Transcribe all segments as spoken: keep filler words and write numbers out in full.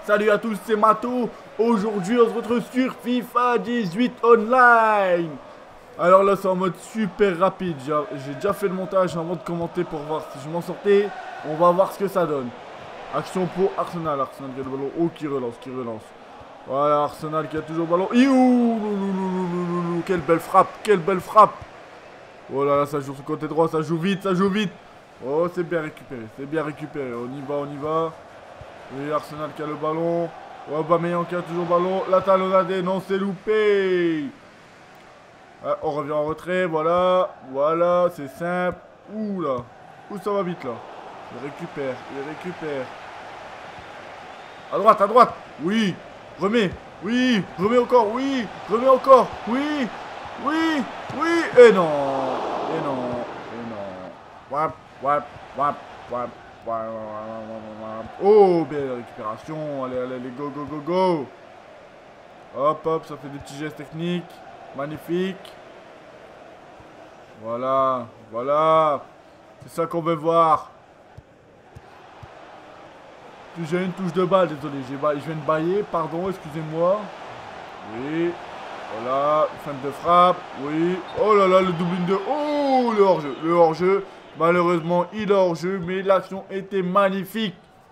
Salut à tous, c'est Mato. Aujourd'hui, on se retrouve sur FIFA dix-huit Online. Alors là, c'est en mode super rapide. J'ai déjà fait le montage avant de commenter pour voir si je m'en sortais. On va voir ce que ça donne. Action pour Arsenal. Arsenal qui a le ballon. Oh, qui relance, qui relance. Voilà, Arsenal qui a toujours le ballon. Iouh, quelle belle frappe, quelle belle frappe. Oh là là, ça joue sur le côté droit, ça joue vite, ça joue vite. Oh, c'est bien récupéré, c'est bien récupéré. On y va, on y va. Oui, Arsenal qui a le ballon. Aubameyang qui a toujours le ballon. La talonnade, non, c'est loupé. Ah, on revient en retrait, voilà. Voilà, c'est simple. Ouh là. Ouh, ça va vite là. Il récupère, il récupère. À droite, à droite. Oui. Remets. Oui. Remets encore. Oui. Remets encore. Oui. Oui. Oui. Et non. Et non. Et non. Wap, wap, wap, wap. Oh, belle récupération. Allez, allez, allez, go, go, go, go. Hop, hop, ça fait des petits gestes techniques. Magnifique. Voilà, voilà. C'est ça qu'on veut voir. J'ai une touche de balle, désolé. Je viens de bailler, pardon, excusez-moi. Oui. Voilà, fin de frappe. Oui. Oh là là, le double de. Oh, le hors-jeu. Le hors-jeu. Malheureusement, il est hors-jeu, mais l'action était magnifique.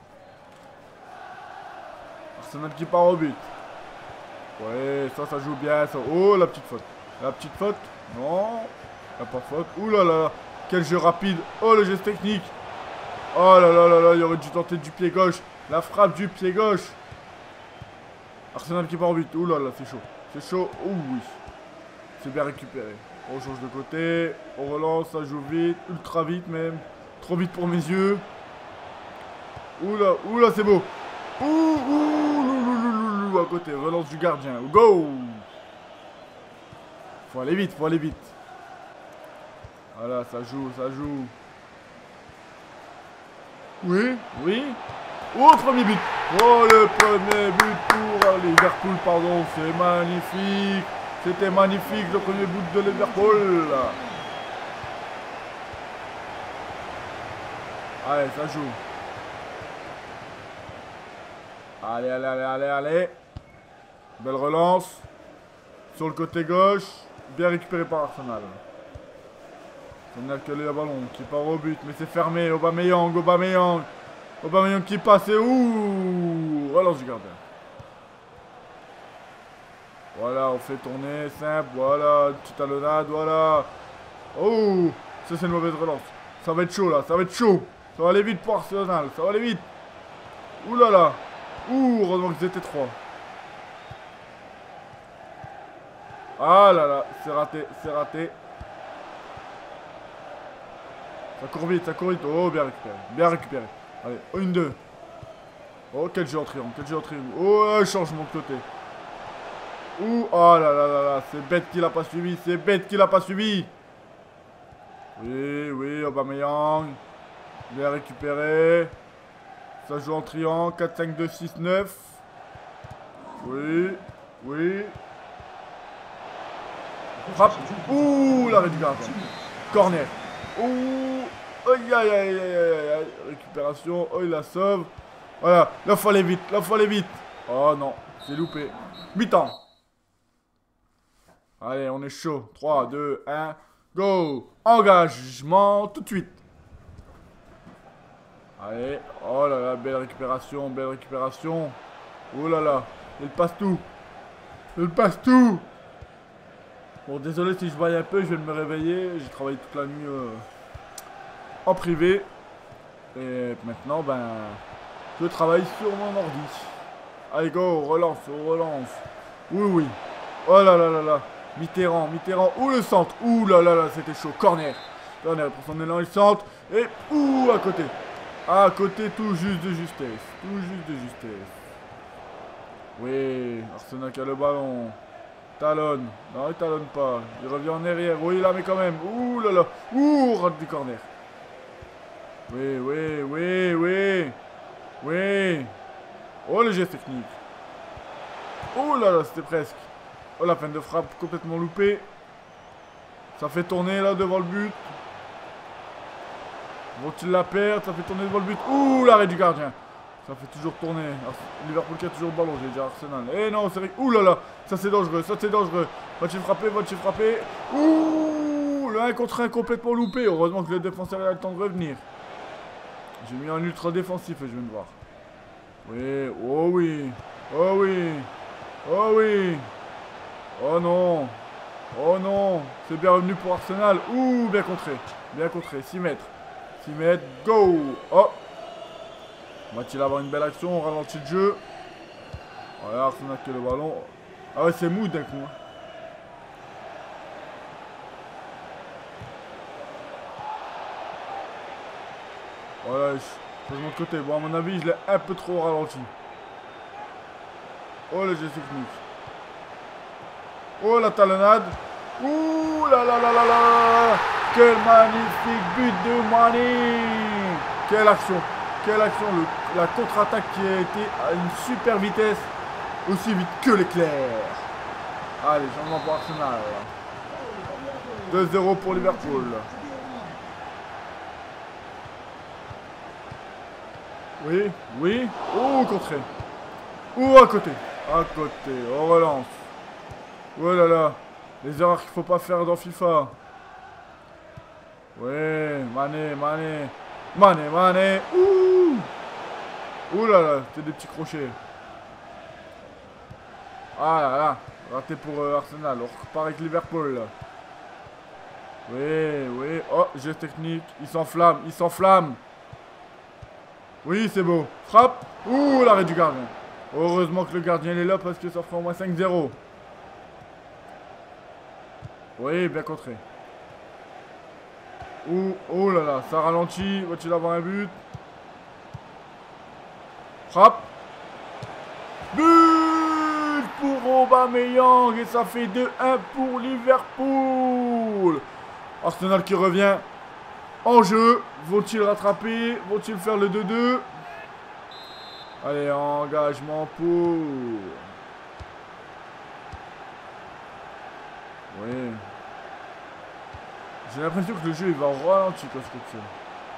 Arsenal qui part au but. Ouais, ça, ça joue bien. Ça. Oh, la petite faute. La petite faute. Non. La pas faute. Ouh là là. Quel jeu rapide. Oh, le geste technique. Oh là là là là. Il aurait dû tenter du pied gauche. La frappe du pied gauche. Arsenal qui part au but. Ouh là là, c'est chaud. C'est chaud. Ouh oui. C'est bien récupéré. On change de côté. On relance. Ça joue vite. Ultra vite même. Trop vite pour mes yeux. Ouh là. Ouh là, c'est beau. Ouh, ouh, ouh, à côté, relance du gardien. Go! Faut aller vite, faut aller vite. Voilà, ça joue, ça joue. Oui, oui. Oh, premier but. Oh, le premier but pour Liverpool, pardon. C'est magnifique. C'était magnifique, le premier but de Liverpool. Allez, ça joue. Allez, allez, allez, allez, allez. Belle relance. Sur le côté gauche. Bien récupéré par Arsenal. Arsenal qui a le ballon, qui part au but. Mais c'est fermé. Aubameyang, Aubameyang. Aubameyang qui passe et ouh. Relance du gardien. Voilà, on fait tourner. Simple. Voilà. Une petite talonnade. Voilà. Oh. Ça, c'est une mauvaise relance. Ça va être chaud là. Ça va être chaud. Ça va aller vite pour Arsenal. Ça va aller vite. Ouh là là. Ouh, heureusement qu'ils étaient trois. Ah là là, c'est raté, c'est raté. Ça court vite, ça court vite. Oh, bien récupéré, bien récupéré. Allez, une, deux. Oh, quel jeu en triangle, quel jeu en triangle. Oh, changement de côté. Ouh, oh là là là là, c'est bête qu'il a pas suivi, c'est bête qu'il a pas suivi. Oui, oui, Aubameyang. Bien récupéré. Ça joue en triangle, quatre, cinq, deux, six, neuf. Oui, oui. Frappe. Ouh, l'arrêt du gardien. Corner. Ouh. Aïe, aïe, aïe, aïe, aïe, aïe. Récupération. Oh, il la sauve. Voilà, là, faut aller vite, là, faut aller vite. Oh non, c'est loupé. Mi-temps. Allez, on est chaud. trois, deux, un. Go. Engagement tout de suite. Allez, oh là là, belle récupération, belle récupération. Oh là là, il passe tout. Il passe tout. Bon, désolé si je baille un peu, je vais me réveiller. J'ai travaillé toute la nuit euh, en privé. Et maintenant, ben, je travaille sur mon ordi. Allez, go, on relance, on relance. Oui, oui. Oh là là là là. Mitterrand, Mitterrand. Ouh, le centre. Ouh là là là, c'était chaud. Corner. Corner, pour son élan, il centre. Et ouh, à côté. À côté, tout juste de justesse. Tout juste de justesse. Oui, Arsenal qui a le ballon. Talonne. Non, il talonne pas. Il revient en arrière. Oui, là, mais quand même. Ouh là là. Ouh, rate du corner. Oui, oui, oui, oui. Oui. Oh, le geste technique. Oh là là, c'était presque. Oh, la fin de frappe complètement loupée. Ça fait tourner là devant le but. Vont-ils la perdre? Ça fait tourner devant le but. Ouh, l'arrêt du gardien. Ça fait toujours tourner. Liverpool qui a toujours le ballon, j'ai dit Arsenal. Eh non, c'est vrai. Ouh là là, ça c'est dangereux, ça c'est dangereux. Va-t-il frapper, va-t-il frapper. Ouh, le un contre un complètement loupé. Heureusement que le défenseur a le temps de revenir. J'ai mis un ultra défensif et je viens de voir. Oui, oh oui, oh oui, oh oui. Oh non, oh non. C'est bien revenu pour Arsenal. Ouh, bien contré, bien contré. six mètres, six mètres, go. Oh. Va-t-il avoir une belle action? On ralentit le jeu. Voilà, Arsenal qui a le ballon. Ah ouais, c'est mou d'un coup. Hein. Voilà, changement de côté. Bon, à mon avis, je l'ai un peu trop ralenti. Oh, le geste technique. Oh, la talonnade. Ouh là là là là là. Quel magnifique but de Mané. Quelle action. Quelle action, le, la contre-attaque qui a été à une super vitesse, aussi vite que l'éclair. Allez, changement pour Arsenal. deux zéro pour Liverpool. Oui, oui. Oh, au contraire. Ou à côté. À côté, on relance. Oh là là, les erreurs qu'il faut pas faire dans FIFA. Ouais, Mané, Mané. Mané, Mané. Ouh. Ouh là là, c'est des petits crochets. Ah là là, raté pour euh, Arsenal. On repart avec Liverpool. Là. Oui, oui. Oh, geste technique. Il s'enflamme, il s'enflamme. Oui, c'est beau. Frappe. Ouh, l'arrêt du gardien. Heureusement que le gardien est là parce que ça fera au moins cinq zéro. Oui, bien contré. Ouh, oh là là, ça ralentit. Va-t-il avoir un but? Frappe. But pour Aubameyang et ça fait deux un pour Liverpool. Arsenal qui revient en jeu. Vont-ils rattraper? Vont-ils faire le deux deux? Allez, engagement pour... Oui. J'ai l'impression que le jeu il va au ralenti quand je fais ça.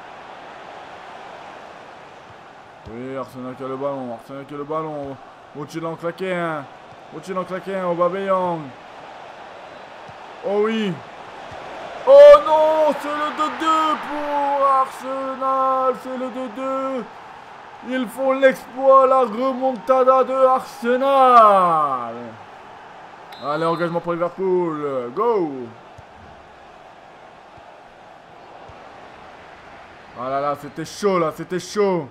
Oui, Arsenal qui a le ballon. Arsenal qui a le ballon. Vont-ils en claquer un? Vont-ils en claquer un? Aubameyang. Oh oui. Oh non, c'est le deux deux pour Arsenal. C'est le deux deux. Ils font l'exploit, la remontada de Arsenal. Allez, engagement pour Liverpool. Go. Ah là là, c'était chaud là, c'était chaud.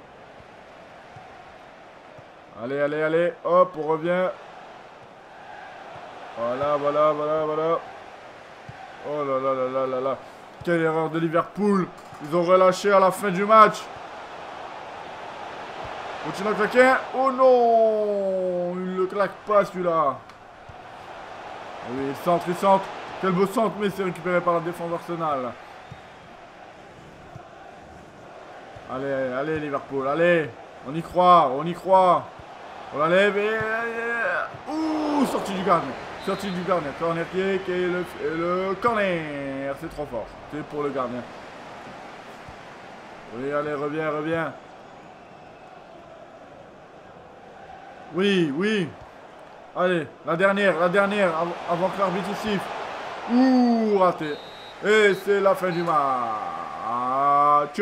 Allez, allez, allez. Hop, on revient. Voilà, voilà, voilà, voilà. Oh là là là là là là. Quelle erreur de Liverpool. Ils ont relâché à la fin du match. Continue à claquer. Oh non. Il ne le claque pas celui-là. Oui, il centre, il centre. Quel beau centre, mais c'est récupéré par la défense d'Arsenal. Allez, allez Liverpool, allez. On y croit, on y croit. On la lève et... Ouh, sortie du gardien. Sortie du gardien. Corner kick et le, et le corner. C'est trop fort. C'est pour le gardien. Oui, allez, reviens, reviens. Oui, oui. Allez, la dernière, la dernière, av avant que l'arbitre siffle. Ouh, raté. Et c'est la fin du match.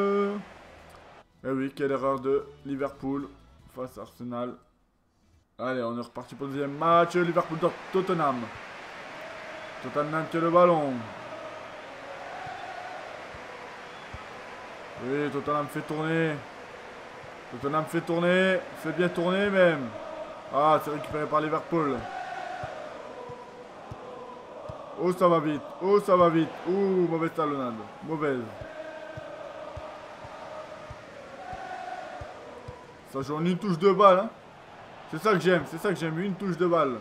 Eh oui, quelle erreur de Liverpool face à Arsenal. Allez, on est reparti pour le deuxième match. Liverpool-Tottenham. Tottenham qui a le ballon. Oui, Tottenham fait tourner. Tottenham fait tourner. Fait bien tourner même. Ah, c'est récupéré par Liverpool. Oh, ça va vite. Oh, ça va vite. Ouh, mauvaise talonnade. Mauvaise. Ça joue en une touche de balle. Hein. C'est ça que j'aime. C'est ça que j'aime. Une touche de balle.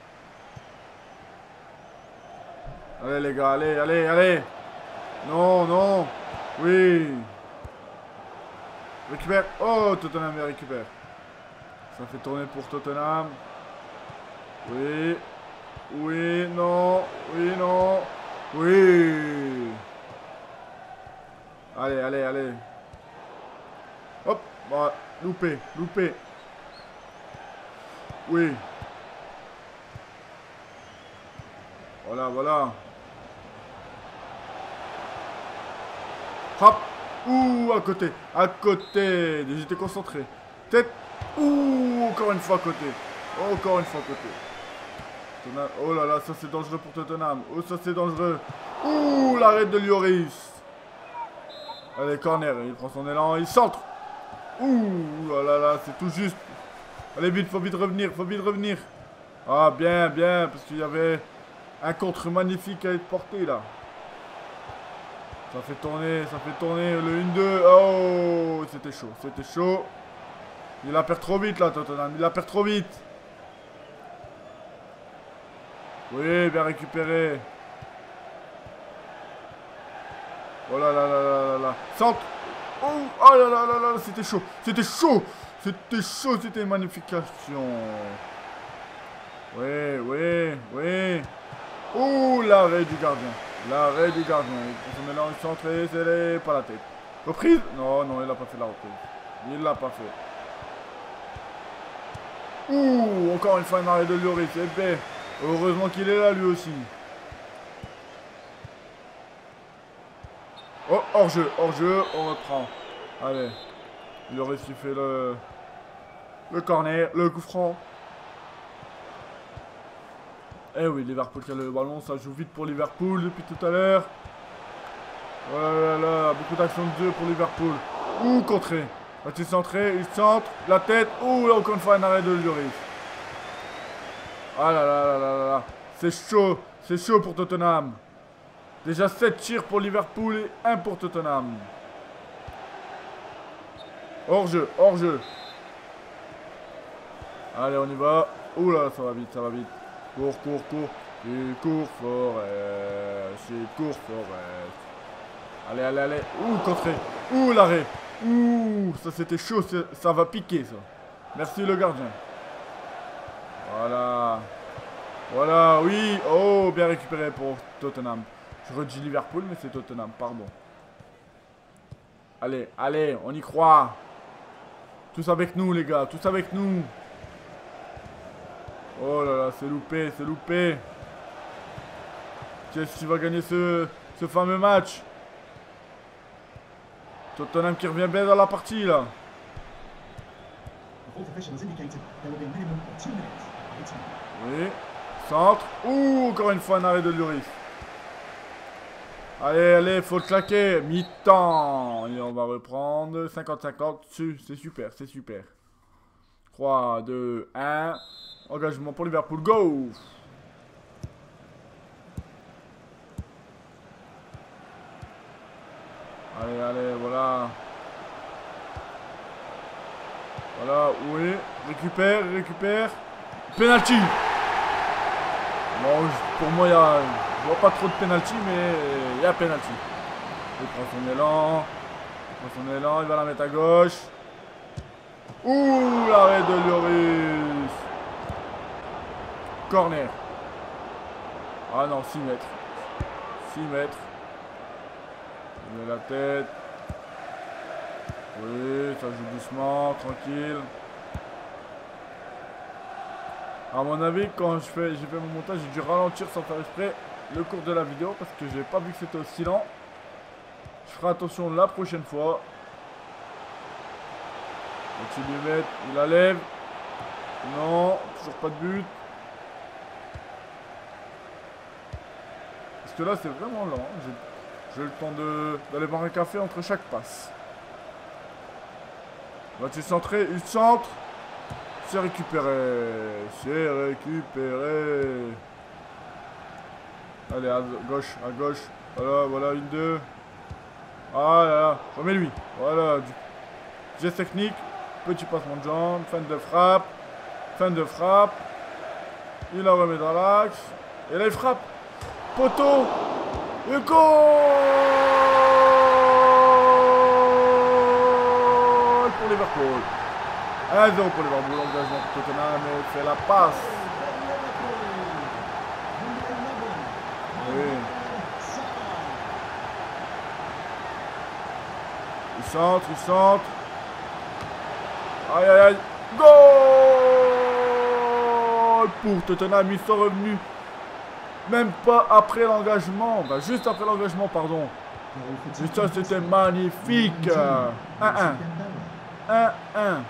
Allez, les gars. Allez, allez, allez. Non, non. Oui. Récupère. Oh, Tottenham récupère. Ça fait tourner pour Tottenham. Oui. Oui, non. Oui, non. Oui. Allez, allez, allez. Hop. Bon, loupé, loupé. Oui. Voilà, voilà. Hop. Ouh, à côté. À côté. J'étais concentré. Tête. Ouh, encore une fois à côté. Encore une fois à côté. Tottenham. Oh là là, ça c'est dangereux pour Tottenham. Oh, ça c'est dangereux. Ouh, l'arrêt de Lloris. Allez, corner. Il prend son élan. Il centre. Ouh là là là, c'est tout juste. Allez, vite, faut vite revenir. Faut vite revenir. Ah, bien, bien. Parce qu'il y avait un contre magnifique à être porté là. Ça fait tourner, ça fait tourner le un deux. Oh, c'était chaud, c'était chaud. Il la perd trop vite là, Tottenham. Il la perd trop vite. Oui, bien récupéré. Oh là là là là là là. Centre. Oh, oh là là là là, c'était chaud. C'était chaud. C'était chaud, c'était une magnification. Oui, oui, oui. Oh, l'arrêt du gardien. L'arrêt du gardien. Il prend son mélange centré, c'est pas la tête. Reprise? Non, non, il a pas fait la reprise. Il l'a pas fait. Ouh, encore une fois un arrêt de Lloris. C'est bien. Heureusement qu'il est là lui aussi. Oh, hors-jeu, hors-jeu, on reprend. Allez. Lloris qui fait le... Le corner, le coup franc. Eh oui, Liverpool qui a le ballon, ça joue vite pour Liverpool depuis tout à l'heure. Oh là là là, beaucoup d'actions de jeu pour Liverpool. Ouh, contré. Va-t-il centrer? Il centre, la tête. Ouh, là encore une fois un arrêt de Lloris. Ah là là là là là là. C'est chaud, c'est chaud pour Tottenham. Déjà sept tirs pour Liverpool et un pour Tottenham. Hors-jeu, hors-jeu. Allez, on y va. Ouh là, ça va vite, ça va vite. Cours, cours, cours. Il court Forest. Il court Forest. Allez, allez, allez. Ouh, contré. Ouh, l'arrêt. Ouh, ça c'était chaud. Ça va piquer, ça. Merci le gardien. Voilà. Voilà, oui. Oh, bien récupéré pour Tottenham. Je redis Liverpool, mais c'est Tottenham, pardon. Allez, allez, on y croit. Tous avec nous, les gars. Tous avec nous. Oh là là, c'est loupé, c'est loupé. Qu'est-ce qui va gagner ce, ce fameux match? Tottenham qui revient bien dans la partie, là. Oui. Centre. Ouh, encore une fois un arrêt de Lloris. Allez, allez, faut le claquer. Mi-temps. Et on va reprendre. cinquante cinquante. C'est super, c'est super. trois, deux, un. Engagement pour Liverpool. Go! Allez, allez, voilà. Voilà, oui. Récupère, récupère. Penalty! Bon, pour moi, il y a... je vois pas trop de penalty, mais il y a penalty. Il prend son élan. Il prend son élan, il va la mettre à gauche. Ouh, l'arrêt de Lloris. Corner. Ah non, six mètres. six mètres. Il met la tête. Oui, ça joue doucement, tranquille. À mon avis, quand je fais, j'ai fait mon montage, j'ai dû ralentir sans faire exprès le cours de la vidéo parce que j'ai pas vu que c'était aussi lent. Je ferai attention la prochaine fois. Donc il lui met, il la lève. Non, toujours pas de but. Parce que là c'est vraiment lent. J'ai le temps d'aller boire un café entre chaque passe. Va-t-il centrer? Il centre. C'est récupéré. C'est récupéré. Allez, à gauche, à gauche. Voilà, voilà, une, deux. Ah là là, remets-lui. Voilà, du geste technique. Petit passement de jambe. Fin de frappe. Fin de frappe. Il la remet dans l'axe. Et là, il frappe. Poteau. Et goal pour Liverpool. un zéro pour Liverpool. L'engagement pour Tottenham et fait la passe. Oui. Il centre, il centre. Aïe aïe aïe. Goal pour Tottenham, ils sont revenus. Même pas après l'engagement. Bah juste après l'engagement, pardon. Et ça c'était magnifique. un un. un un.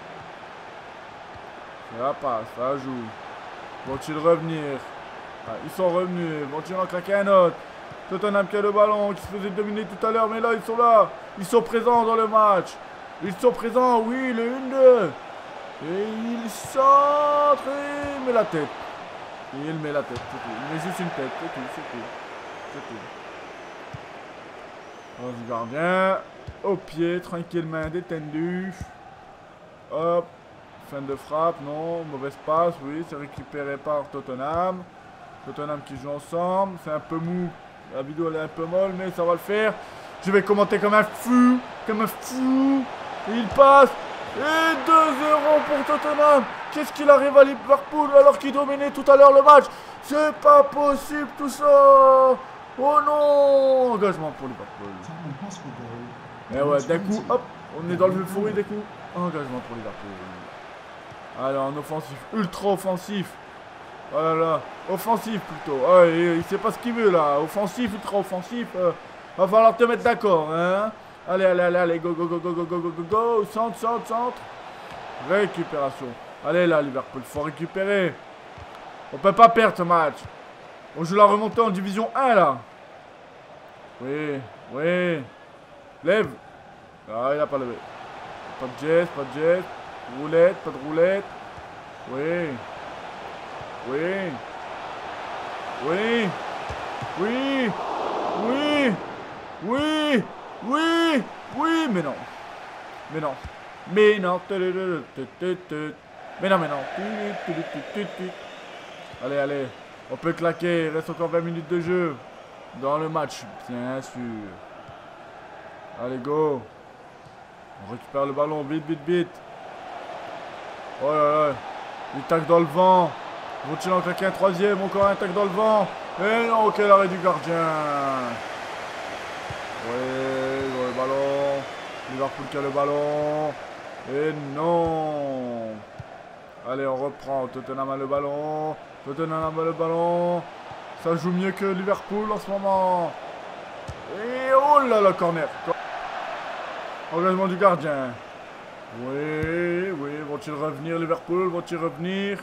Ça passe, ça joue. Vont-ils revenir? Ah, ils sont revenus. Vont-ils en craquer un autre? Tottenham qui a le ballon, qui se faisait dominer tout à l'heure, mais là ils sont là. Ils sont présents dans le match. Ils sont présents, oui, le un deux. Et il centre, il met la tête. Il met la tête, c'est tout. Il met juste une tête, c'est tout, c'est tout. C'est tout. On du gardien. Au pied, tranquillement, détendu. Hop. Fin de frappe, non. Mauvaise passe, oui. C'est récupéré par Tottenham. Tottenham qui joue ensemble. C'est un peu mou. La vidéo elle est un peu molle, mais ça va le faire. Je vais commenter comme un fou. Comme un fou. Et il passe. Et deux zéro pour Tottenham. Qu'est-ce qu'il arrive à Liverpool alors qu'il dominait tout à l'heure le match? C'est pas possible tout ça. Oh non. Engagement pour Liverpool. Et ouais, d'un coup, hop, on est dans le fourré d'un coup. Engagement pour Liverpool. Alors, en offensif, ultra offensif. Oh là là, offensif plutôt. Ah, il, il sait pas ce qu'il veut là. Offensif, ultra offensif. Euh, va falloir te mettre d'accord, hein. Allez, allez, allez, allez, go, go, go, go, go, go, go, go, go. Centre, centre, centre. Récupération. Allez là, Liverpool, faut récupérer. On peut pas perdre ce match. On joue la remontée en division un là. Oui, oui. Lève. Ah, il a pas levé. Pas de jazz, pas de jazz. Roulette, pas de roulette. Oui. Oui. Oui. Oui. Oui. Oui. Oui. Oui. Mais non. Mais non. Mais non. Mais non, mais non. Allez, allez. On peut claquer. Il reste encore vingt minutes de jeu. Dans le match, bien sûr. Allez, go. On récupère le ballon. Vite, vite, vite. Oh là là. Il tac dans le vent. Vont-ils en claquer un troisième? Encore un tac dans le vent. Et non, quel arrêt du gardien. Oui, dans le ballon. Liverpool qui a le ballon. Et non. Allez, on reprend. Tottenham a le ballon. Tottenham a le ballon. Ça joue mieux que Liverpool en ce moment. Et oh là là, corner. Engagement du gardien. Oui, oui. Vont-ils revenir, Liverpool? Vont-ils revenir?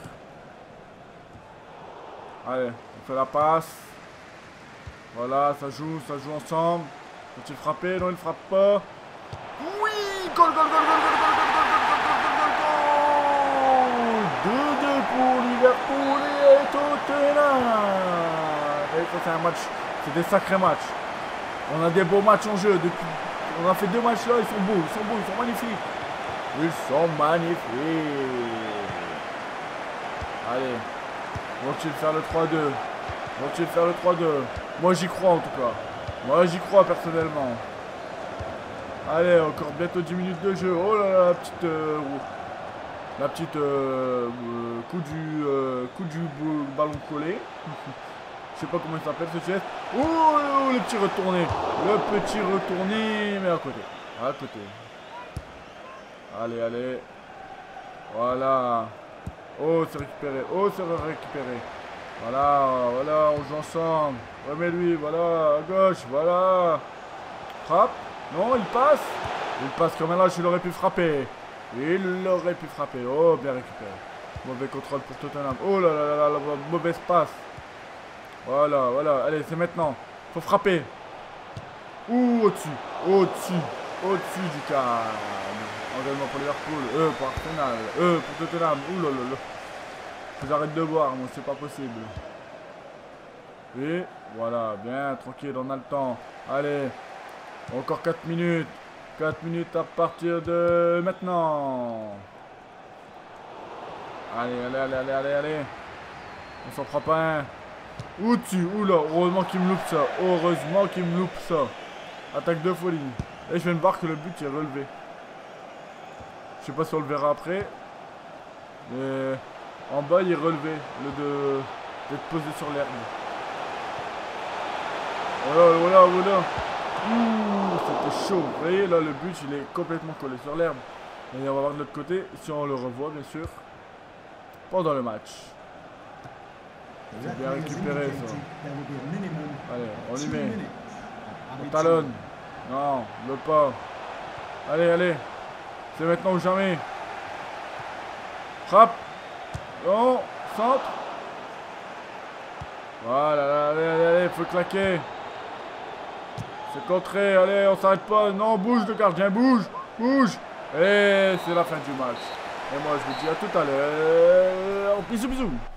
Allez, on fait la passe. Voilà, ça joue, ça joue ensemble. Vont-ils frapper? Non, ils ne frappent pas. Oui! Goal, goal, goal, goal, goal, goal, goal, goal, goal, goal, goal, deux deux pour Liverpool et Tottenham. Et ça, c'est un match, c'est des sacrés matchs. On a des beaux matchs en jeu. Depuis, on a fait deux matchs là, ils sont beaux, ils sont beaux, ils sont magnifiques. Ils sont magnifiques. Allez. Vont-ils faire le trois deux? Vont-ils faire le trois deux? Moi j'y crois en tout cas. Moi j'y crois personnellement. Allez, encore bientôt dix minutes de jeu. Oh là là, la petite... Euh, la petite... Euh, euh, coup du... Euh, coup du ballon collé. Je sais pas comment il s'appelle ce geste. Oh, oh, le petit retourné. Le petit retourné, mais à côté. À côté. Allez, allez. Voilà. Oh, c'est récupéré. Oh, c'est récupéré. Voilà, voilà, on joue ensemble. Remets-lui, voilà, à gauche, voilà. Frappe. Non, il passe. Il passe comme un lâche, il aurait pu frapper. Il aurait pu frapper. Oh, bien récupéré. Mauvais contrôle pour Tottenham. Oh là là là là, la mauvaise passe. Voilà, voilà. Allez, c'est maintenant. Faut frapper. Ouh, au-dessus. Au-dessus. Au-dessus du cadre. Engagement pour Liverpool. Euh, pour Arsenal. Euh, pour Tottenham. Ouh là là là. Faut que j'arrête de boire, moi, c'est pas possible. Et voilà, bien, tranquille, on a le temps. Allez. Encore quatre minutes. quatre minutes à partir de maintenant. Allez, allez, allez, allez, allez, allez. On s'en fera pas un. Au-dessus, oula, heureusement qu'il me loupe ça. Heureusement qu'il me loupe ça. Attaque de folie. Et je viens de voir que le but est relevé. Je sais pas si on le verra après. Mais en bas il est relevé. Le de d'être posé sur l'herbe. Voilà, voilà, voilà. Ouh, c'était chaud. Vous voyez là le but il est complètement collé sur l'herbe. Et on va voir de l'autre côté si on le revoit, bien sûr. Pendant le match. C'est bien récupéré ça. Allez, on y met. On talonne. Non, le pas. Allez, allez. C'est maintenant ou jamais. Frappe. Non, centre. Voilà, allez, allez, allez, faut claquer. C'est contré, allez, on s'arrête pas. Non, bouge le gardien, bouge, bouge. Et c'est la fin du match. Et moi, je vous dis à tout à l'heure. Bisous, bisous.